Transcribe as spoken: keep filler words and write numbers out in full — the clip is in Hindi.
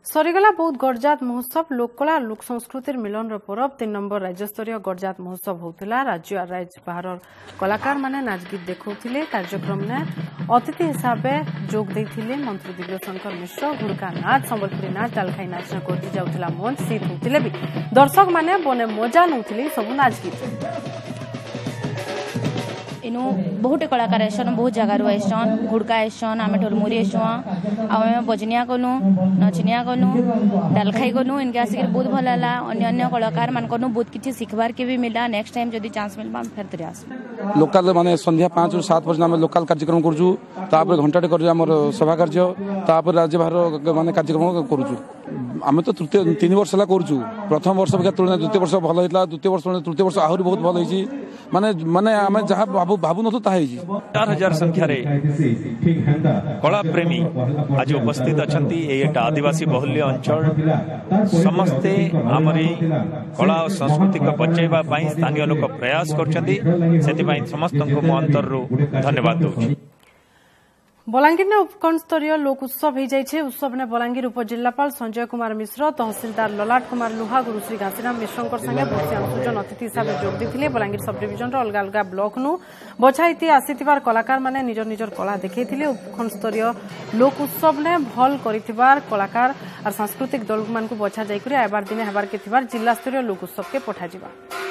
सरीगला बहुत गडजात महोत्सव लोककला लोक संस्कृतिर मिलन पर्व तीन नंबर राज्यस्तरीय गडजात महोत्सव होता। राज्य और राज्य बाहर कलाकार माने नाच गीत देखौथिले। कार्यक्रम ने अतिथि हिसाब से जोग देथिले मंत्री दिव्यशंकर मिश्र। हुड़का नाच संबलपुरी नाच डालखाई नाच कोटी जाउथिला मंच सीट होतिले भी दर्शक माने बने मजा नउथिले सब नाच गीत। इनु बहुत कलाकार आसन बहुत जगार आसन हुड़का आसन आम ढोलमुरी आसु आम बजनिया गलु नचनिया गलु डालखाई गलु इनके आसिक बहुत भल है। अन्य अन्य कलाकार मान बहुत किसी सीखबार के भी मिला। नेक्स्ट टाइम जब चांस मिलबा फिर थे आस लोकल माने संध्या पाँच रु सात पर्यटन आम लोकल कार्यक्रम करूँ। घंटाटे कर सभा कार्य राज्य बाहर माने कार्यक्रम करूँ। आम तो तृतीय तीन वर्ष है करूँ। प्रथम वर्ष तुलना द्वितीय वर्ष भल होता द्वितीय वर्ष तृतीय वर्ष आहरी बहुत भल होती माने माने आम जहाँ भावु भावु न चार हजार संख्यार कला प्रेमी आज उपस्थित अच्छा। ये आदिवासी बहुल्य अंचल समस्ते आमरी कला और संस्कृति को बचाइबा स्थानीय लोक प्रयास कर समस्त मो अंतर धन्यवाद दूँ। बलांगीर ने उपखंड स्तरीय लोक उत्सव हो जाए। उत्सव ने बलांगीर उपजिलापाल संजय कुमार मिश्र तहसिलदार ललाट कुमार लुहा गुरुश्री घासीराम मिश्र संगे बर्षिया अनुसूचन अतिथि हिसाब से जोग देते। बलांगीर सब डिविजन अलग अलग ब्लॉक नु बछाई आसीथिबार कलाकार माने निजर निजर कला देखैथिले। उपखंड स्तरीय लोक उत्सव ने भल करिथिबार कलाकार और सांस्कृतिक दल मान बछा जाई आबार दिने हेबार के थिबार जिला स्तरीय लोक उत्सव के पठा जिबा।